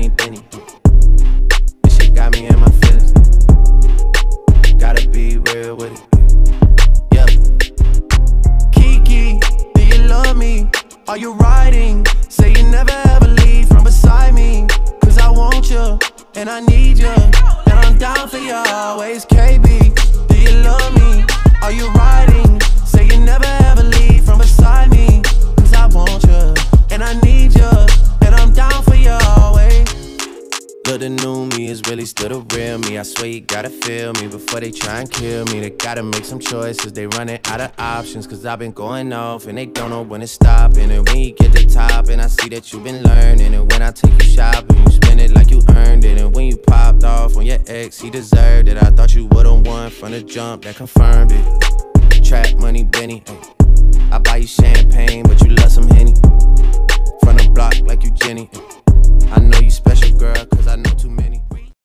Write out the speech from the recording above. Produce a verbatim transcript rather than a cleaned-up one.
Benny. This shit got me in my feelings. Gotta be real with it. Yeah. Kiki, do you love me? Are you riding? Say you never ever leave from beside me. Cause I want you, and I need you, and I'm down for you always. K B, do you love me? Are you riding? Say you never ever leave from beside me. Cause I want you, and I need you, and I'm down for you always. Look, the new me is really still the real me. I swear you gotta feel me before they try and kill me. They gotta make some choices, they running out of options. Cause I've been going off and they don't know when to stop. And when you get to the top and I see that you've been learning. And when I take you shopping, you spend it like you earned it. And when you popped off on your ex, he deserved it. I thought you would've won from the jump, that confirmed it. Trap money, Benny, ay. I buy you champagne, but you love some Henny. From the block like you Jenny, ay.